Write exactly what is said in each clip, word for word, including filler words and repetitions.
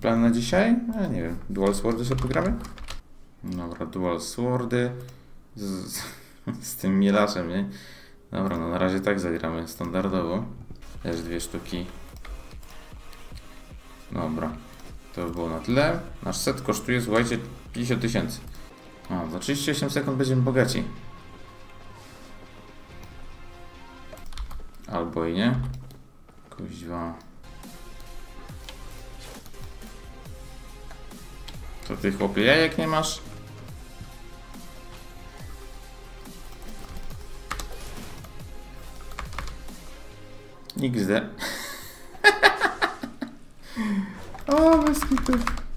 plan na dzisiaj? Ja nie wiem. Dual Swordy sobie pogramy? Dobra, Dual Swordy. Z, z, z tym mielaczem, nie? Dobra, no na razie tak zagramy. Standardowo. Też dwie sztuki. Dobra. To by było na tyle. Nasz set kosztuje, słuchajcie, pięćdziesiąt tysięcy. A, za trzydzieści osiem sekund będziemy bogaci. Albo i nie. Kuźwa. To ty, chłopie, jajek nie masz? iks de. O, bez kitu.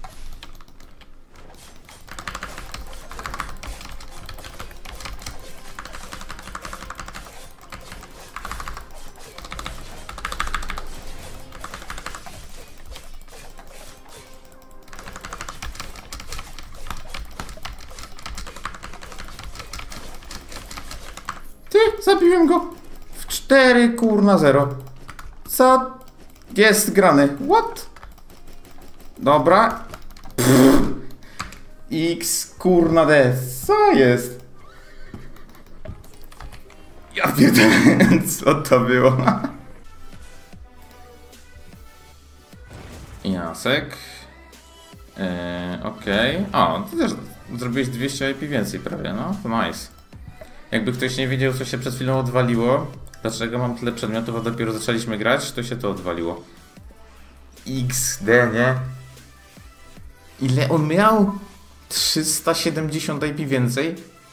Ty, zabiłem go w cztery kurna zero. Co jest grane? What? Dobra. Pff. X kurna D. Co jest? Ja pierdolę, co to było? Jasek. Eee, Okej. Okay. O, ty też zrobiłeś dwieście I P więcej prawie, no? To nice. Jakby ktoś nie wiedział, co się przed chwilą odwaliło, dlaczego mam tyle przedmiotów, a dopiero zaczęliśmy grać, to się to odwaliło. iks de, nie? Ile on miał? trzysta siedemdziesiąt I P więcej?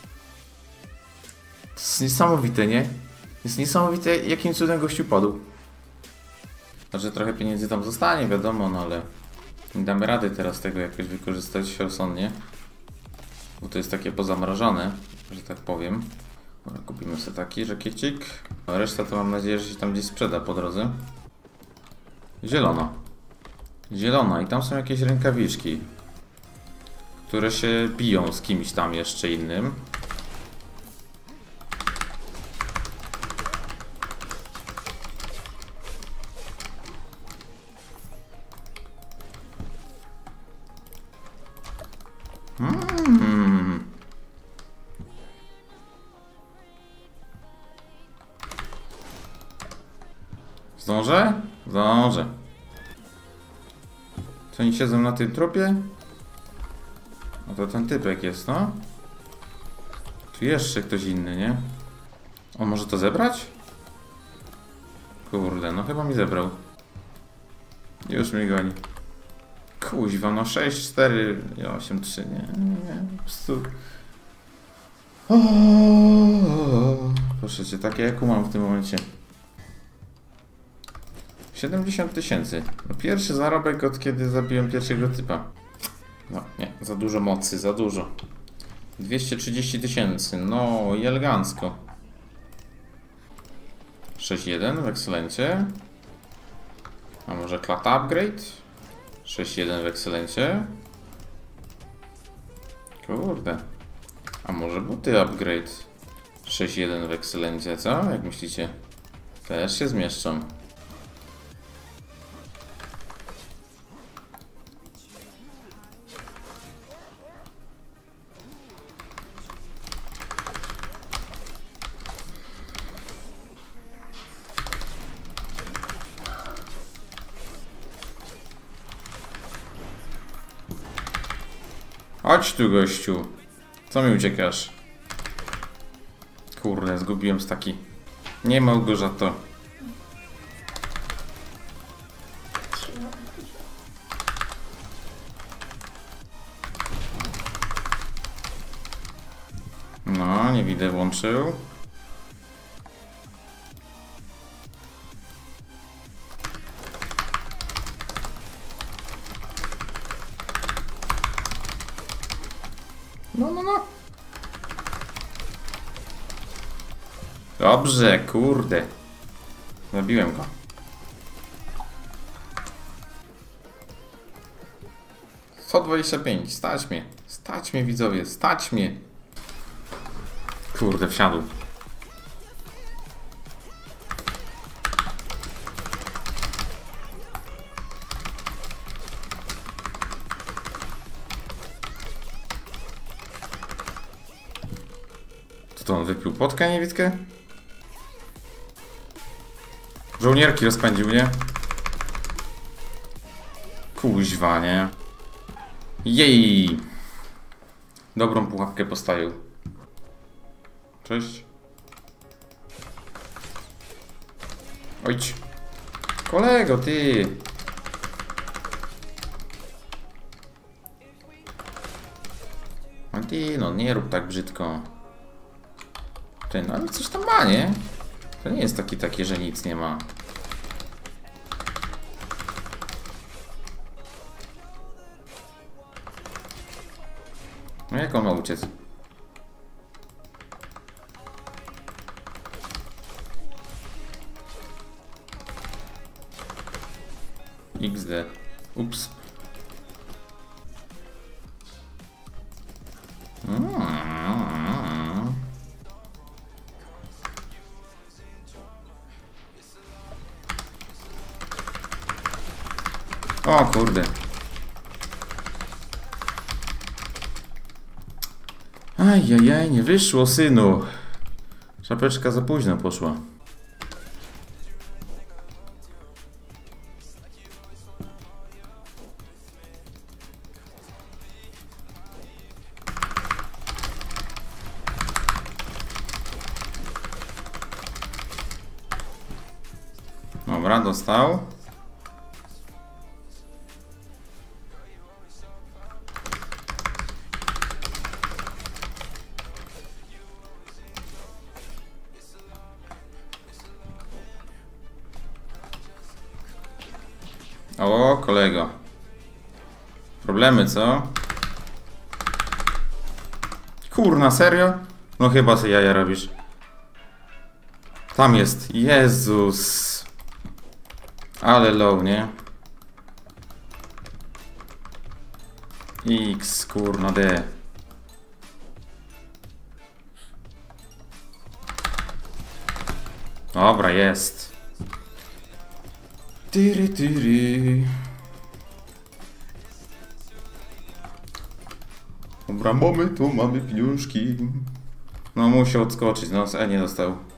To jest niesamowite, nie? To jest niesamowite, jakim cudem gościu padł. Znaczy trochę pieniędzy tam zostanie, wiadomo, no ale nie damy rady teraz tego jakoś wykorzystać rozsądnie. Bo to jest takie pozamrażane, że tak powiem. Dobra, kupimy sobie taki żakiecik. A reszta to mam nadzieję, że się tam gdzieś sprzeda po drodze. Zielona. Zielona i tam są jakieś rękawiczki, które się biją z kimś tam jeszcze innym. Hmm. Zdążę? Zdążę. Co oni siedzą na tym trupie? No to ten typek jest, no. Tu jeszcze ktoś inny, nie? On może to zebrać? Kurde, no chyba mi zebrał. Już mi goni. Kuźwa, no sześć, cztery, osiem, trzy, nie, nie, nie, po prostu... O, proszę cię, takie jak mam w tym momencie. siedemdziesiąt tysięcy. No pierwszy zarobek od kiedy zabiłem pierwszego typa. No nie, za dużo mocy, za dużo. dwieście trzydzieści tysięcy, no i elegancko. sześć jeden w ekscelencie. A może klata upgrade? sześć jeden w ekscelencie. Kurde. A może buty upgrade? sześć jeden w ekscelencie, co? Jak myślicie? Też się zmieszczą. Chodź tu, gościu. Co mi uciekasz? Kurde, zgubiłem staki. Nie Małgorzato. No, nie widzę, włączył. No, no, no. Dobrze, kurde. Zabiłem go. sto dwadzieścia pięć. Stać mnie. Stać mnie, widzowie. Stać mnie. Kurde, wsiadł. to on wypił potkę niewidkę? Żołnierki rozpędził, nie? Kuźwa, nie? Jej! Dobrą pułapkę postawił. Cześć. Ojcz. Kolego, ty! A ty, no nie rób tak brzydko. Ty, no ale coś tam ma, nie? To nie jest taki takie, że nic nie ma. No jak on ma uciec? iks de. Ups. Mm. O kurde. Ajajaj, nie wyszło, synu. Szapeczka za późno poszła. Dobra, dostał. O, kolego. Problemy, co? Kurna, serio? No chyba sobie jaja robisz. Tam jest. Jezus. Ale low, nie? X, kurna, D. Dobra, jest. Tyry, tyry. Dobra, mamy tu, mamy pieniążki. No musiał odskoczyć, no, E nie dostał.